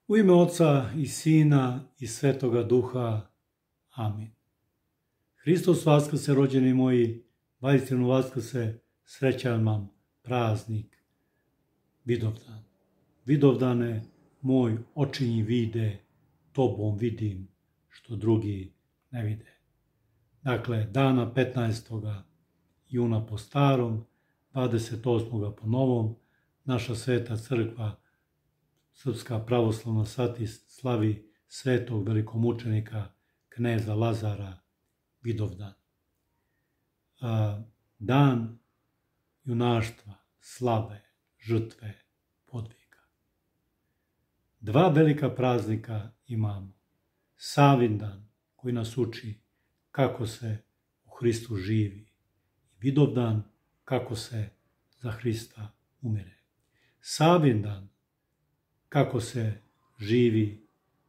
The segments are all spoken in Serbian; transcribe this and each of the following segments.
U ime Oca i Sina i Svetoga Duha. Amin. Hristos vaskrse, rođeni moji, vaistinu vaskrse, srećan vam praznik Vidovdan. Vidovdane, moj očinji vide, tobom vidim, što drugi ne vide. Dakle, dana 15. juna po starom, 28. po novom, naša sveta crkva, Srpska pravoslavna satist, slavi svetog velikomučenika kneza Lazara Vidovdan. Dan junaštva, slave, žrtve, podviga. Dva velika praznika imamo. Savindan, koji nas uči kako se u Hristu živi, i Vidovdan, kako se za Hrista umire. Savindan, kako se živi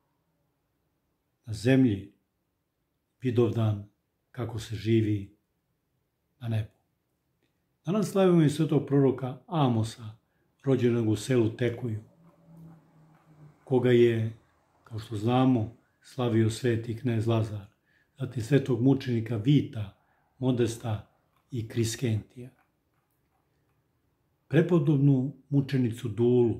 na zemlji, Vidovdan, kako se živi na nebu. Danas slavimo i svetog proroka Amosa, rođenog u selu Tekuju, koga je, kao što znamo, slavio sveti knez Lazar, zatim svetog mučenika Vita, Modesta i Kriskentija. Prepodobnu mučenicu Dulu,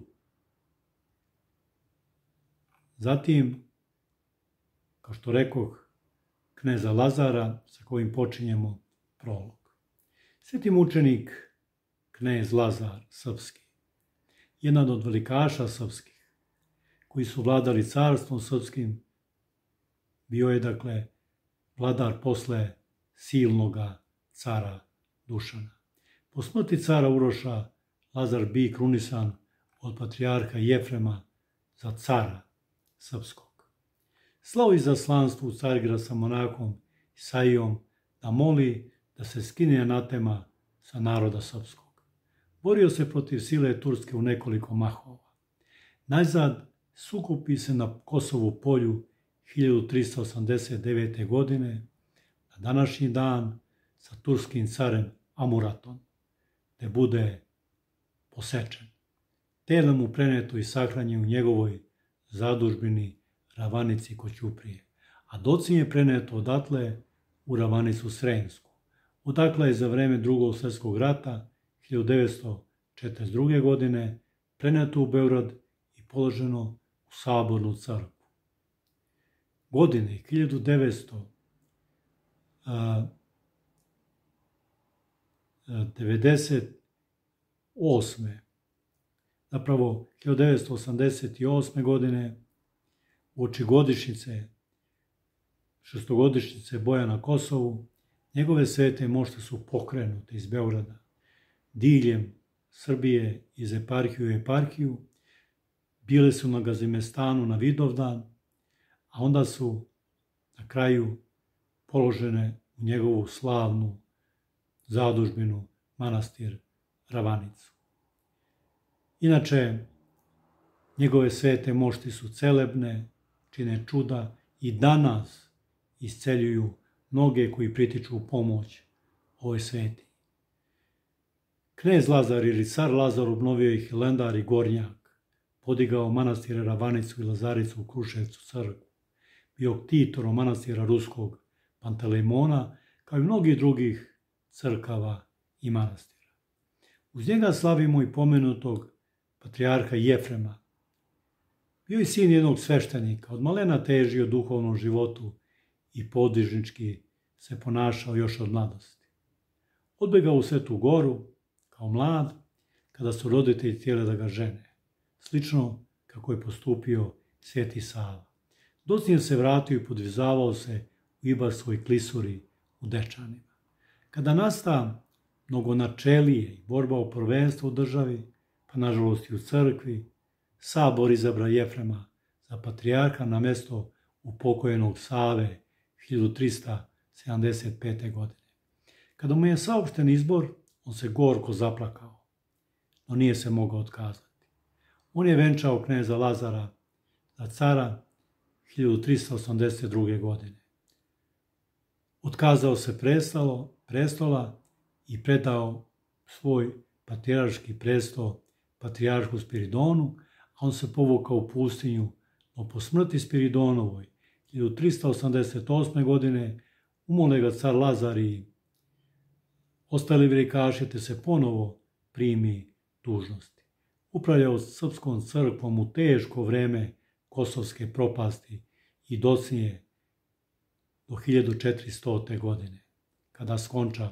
zatim, kao što rekoh, kneza Lazara, sa kojim počinjemo prolog. Sveti mučenik knez Lazar srpski, jedan od velikaša srpskih, koji su vladali carstvom srpskim, bio je, dakle, vladar posle silnoga cara Dušana. Po smrti cara Uroša, Lazar bi krunisan od patrijarha Jefrema za cara srpskog. Slao izaslanstvo u Carigrad sa monakom Isaijom da moli da se skine anatema sa naroda srpskog. Borio se protiv sile Turske u nekoliko mahova. Najzad sukupi se na Kosovu polju 1389. godine, na današnji dan, sa turskim carem Amuratom, te bude posečen. Telo mu preneto i sahranjen u njegovoj zadužbini Ravanici kod Ćuprije, a docin je preneto odatle u Ravanicu Sremsku. Odakle je za vreme Drugog svjetskog rata 1942. godine preneto u Beograd i položeno u Sabornu crkvu. Godine 1998. Zapravo 1988. godine, uoči godišnjice, šestogodišnjice boja na Kosovu, njegove svete mošte su pokrenute iz Beograda, diljem Srbije iz eparhiju u eparhiju, bile su na Gazimestanu na Vidovdan, a onda su na kraju položene u njegovu slavnu zadužbinu manastir Ravanicu. Inače, njegove svete mošti su celebne, čine čuda i danas isceljuju mnoge koji pritiču u pomoć ovoj sveti. Knez Lazar ili car Lazar obnovio ih Hilandar i Gornjak, podigao manastire Ravanicu i Lazaricu u Kruševcu crkvu, bio ktitor manastira Ruskog Pantelejmona, kao i mnogih drugih crkava i manastira. Uz njega slavimo i pomenutog patrijarha Jefrema. Bio je sin jednog sveštenika, od malena težio duhovnom životu i podižnički se ponašao još od mladosti. Odbegao u Svetu Goru kao mlad, kada su roditelji htjeli da ga žene, slično kako je postupio Sveti Sava. Docnije se vratio i podvizavao se u Ibarskoj klisuri u Dečanima. Kada nasta mnogonačelije i borba o prvenstvo u državi, pa nažalost i u crkvi, Sabor izabra Jefrema za patrijarha na mesto upokojenog Save 1375. godine. Kada mu je saopšten izbor, on se gorko zaplakao, no nije se mogao otkazati. On je venčao kneza Lazara za cara 1382. godine. Otkazao se prestola i predao svoj patrijarški presto patrijarhu Spiridonu, a on se povukao u pustinju no po smrti Spiridonovoj 1388. godine umole ga car Lazar i ostali velikaši, te se ponovo primi dužnosti. Upravljao srpskom crkvom u teško vreme kosovske propasti i docnije do 1400. godine, kada skonča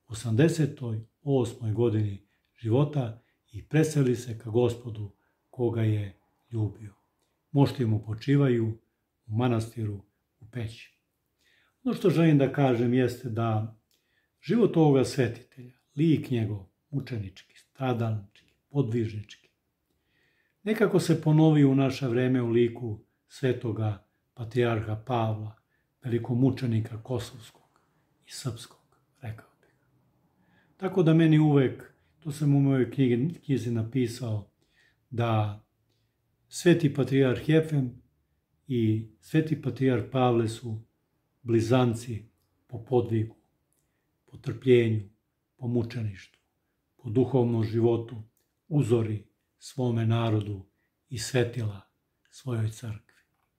88. godini života i preseli se ka Gospodu koga je ljubio. Mošti mu počivaju u manastiru u Peći. Ono što želim da kažem jeste da život ovoga svetitelja, lik njegov, mučenički, stradalnički, podvižnički, nekako se ponovi u naše vreme u liku svetoga patrijarha Pavla, velikomučenika kosovskog i srpskog, rekao bih. Tako da meni uvek, to sam u mojoj knjizi napisao, da sveti patrijarh Jefem i sveti patrijarh Pavle su blizanci po podvigu, po trpljenju, po mučeništvu, po duhovnom životu, uzori svome narodu i svetila svojoj crkvi.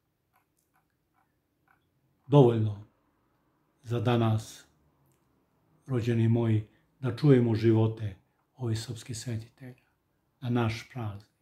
Dovoljno za danas, rođeni moji, da čujemo živote ovih srpskih svetitelja na naš praznik.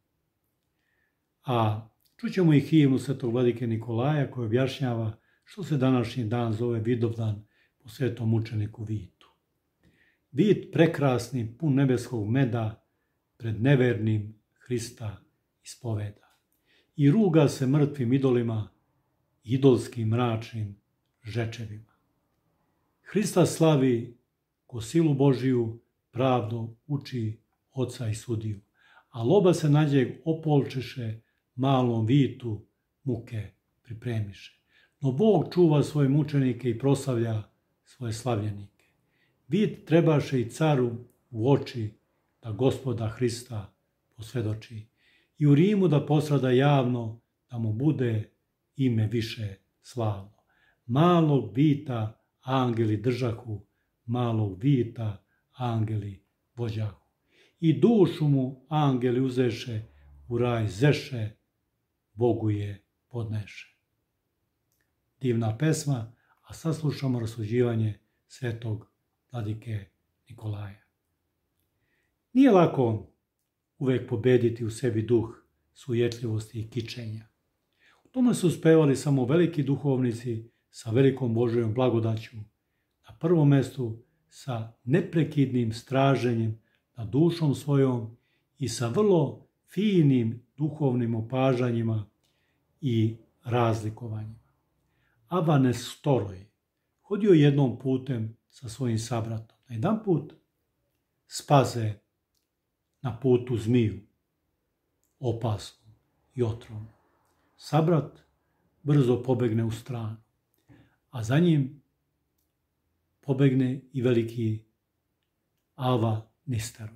A čućemo i himnu svetog vladike Nikolaja koji objašnjava što se današnji dan zove Vidovdan po svetom mučeniku Vitu. Vit prekrasni, pun nebeskog meda, pred nevernim Hrista ispoveda. I ruga se mrtvim idolima, idolskim mračnim žečevima. Hrista slavi ko silu Božiju, pravdu uči oca i sudiju. A loba se nađeg opolčeše, malom Vitu muke pripremiše. No Bog čuva svoje mučenike i proslavlja svoje slavljenike. Vit trebaše i caru u oči da Gospoda Hrista posvedoči. I u Rimu da posrada javno, da mu bude ime više slavno. Malog Vita angeli držahu, malog Vita angeli vođahu. I dušu mu angeli uzeše, u raj zeše, Bogu je podneše. Divna pesma, a sad slušamo rasuđivanje svetog vladike Nikolaja. Nije lako uvek pobediti u sebi duh sujetljivosti i kičenja. U tome su uspevali samo veliki duhovnici sa velikom Božjom blagodaću, na prvom mestu sa neprekidnim straženjem nad dušom svojom i sa vrlo finim duhovnim opažanjima i razlikovanjima. Ava Nestoroj hodio jednom putem sa svojim sabratom. Na jedan put spaze na putu zmiju, opasnu i otrovnu. Sabrat brzo pobegne u stranu, a za njim pobegne i veliki Ava Nisteroj.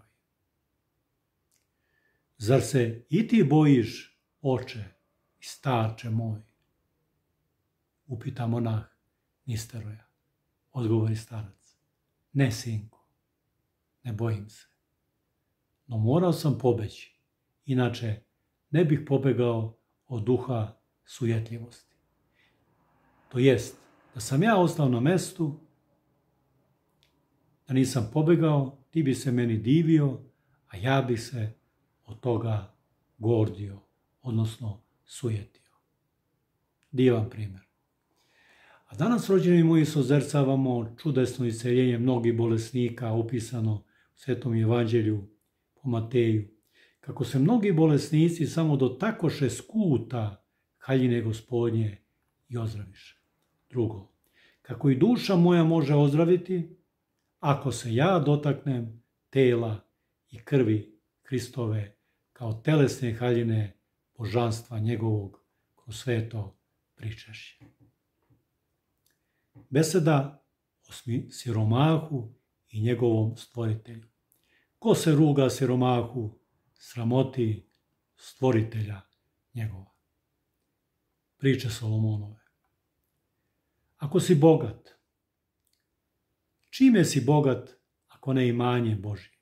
Zar se i ti bojiš, oče i starče moj? Upita monah Nisteroja. Odgovori starac. Ne, sinko, ne bojim se. No morao sam pobeći, inače ne bih pobegao od duha sujetljivosti. To jest, da sam ja ostao na mestu, da nisam pobegao, ti bi se meni divio, a ja bih se od toga gordio, odnosno sujetio. Divan primjer. A danas, rođeni moji, sozercavamo čudesno isceljenje mnogih bolesnika opisano u Svetom evanđelju po Mateju. Kako se mnogi bolesnici samo dotakoše skuta haljine Gospodnje i ozdraviše. Drugo, kako i duša moja može ozdraviti, ako se ja dotaknem tela i krvi Hristove kao telesne haljine božanstva njegovog kroz sveto pričešće. Beseda o siromahu i njegovom stvoritelju. Ko se ruga siromahu, sramoti stvoritelja njegova. Priče Solomonove. Ako si bogat, čime si bogat ako ne imanje Božje?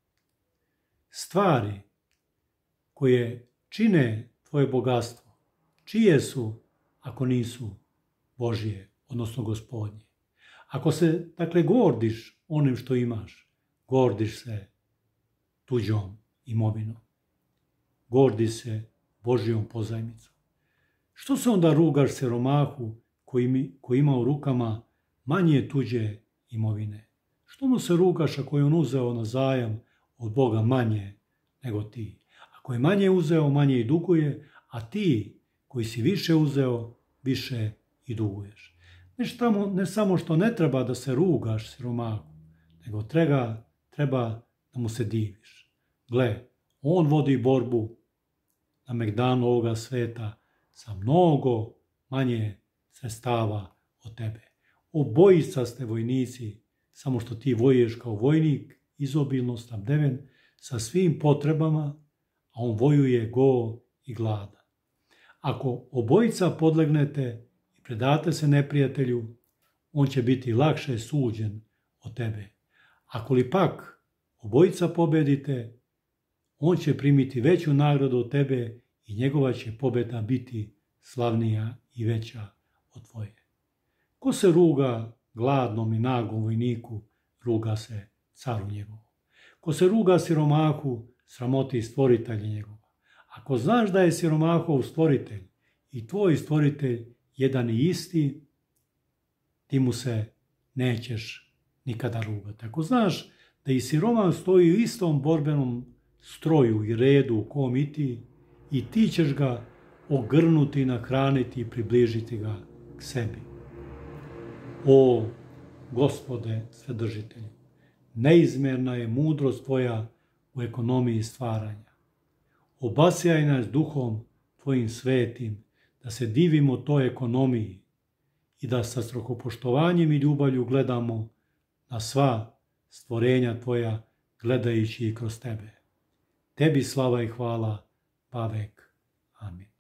Stvari koje čine tvoje bogatstvo čije su ako nisu Božje, odnosno Gospodnje? Ako se, dakle, gordiš onim što imaš, gordiš se tuđom imovinom, gordiš se Božjom pozajmicom. Što se onda rugaš siromahu koji ima u rukama manje tuđe imovine? Što mu se rugaš ako je on uzeo na zajam od Boga manje nego ti? Ako je manje uzeo, manje i duguje, a ti koji si više uzeo, više i duguješ. Ne samo što ne treba da se rugaš siromahu, nego treba da mu se diviš. Gle, on vodi borbu na megdanu ovoga sveta sa mnogo manje sredstava od tebe. Obojica ste vojnici, samo što ti vojuješ kao vojnik, izobilno snabdeven, sa svim potrebama, a on vojuje go i gladan. Ako obojica podlegnete i predate se neprijatelju, on će biti lakše suđen od tebe. Ako li pak obojica pobedite, on će primiti veću nagradu od tebe i njegova će pobeda biti slavnija i veća od tvoje. Ko se ruga gladnom i nagom vojniku, ruga se caru njegovu. Ko se ruga siromahu, sramoti stvoritelja njegova. Ako znaš da je siromahov stvoritelj i tvoj stvoritelj jedan i isti, ti mu se nećeš nikada rugati. Ako znaš da i siromah stoji u istom borbenom stroju i redu u kom i ti ćeš ga ogrnuti, nahraniti i približiti ga k sebi. O Gospode Svedržitelju, neizmjerna je mudrost tvoja u ekonomiji stvaranja. Obasjaj nas duhom tvojim svetim, da se divimo toj ekonomiji i da sa strahopoštovanjem i ljubavlju gledamo na sva stvorenja tvoja, gledajući i kroz tebe. Tebi slava i hvala, vavek. Amin.